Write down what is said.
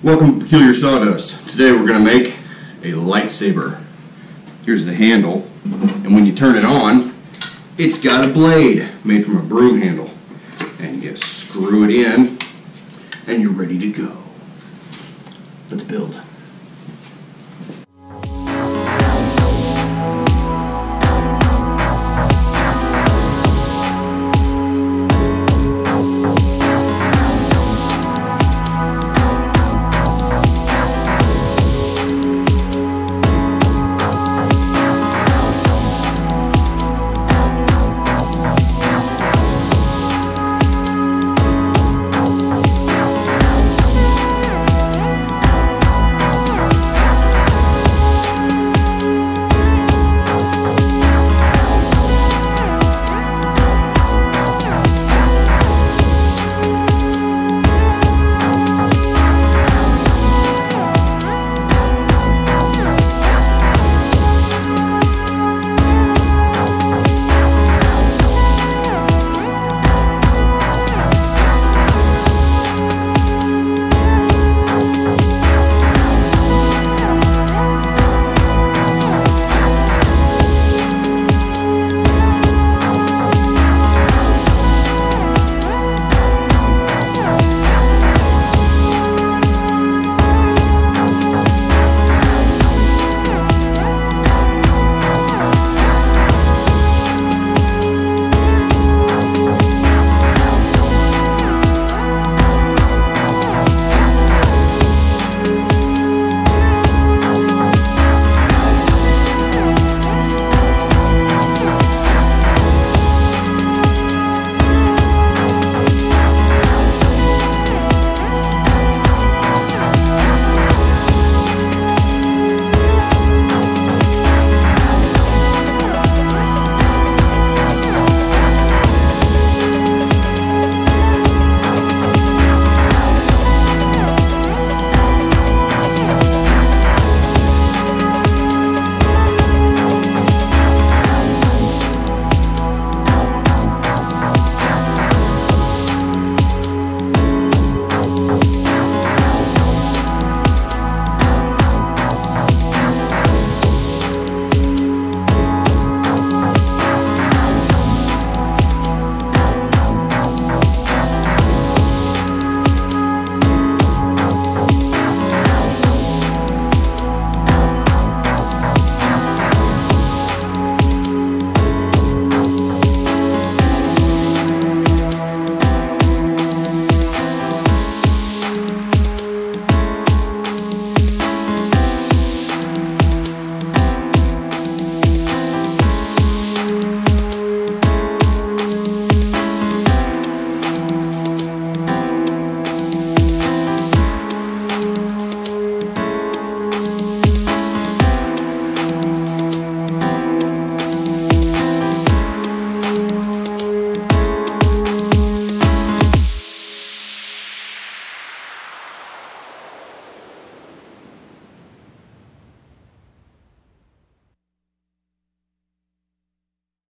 Welcome to Peculiar Sawdust. Today we're going to make a lightsaber. Here's the handle, and when you turn it on, it's got a blade made from a broom handle. And you screw it in, and you're ready to go. Let's build.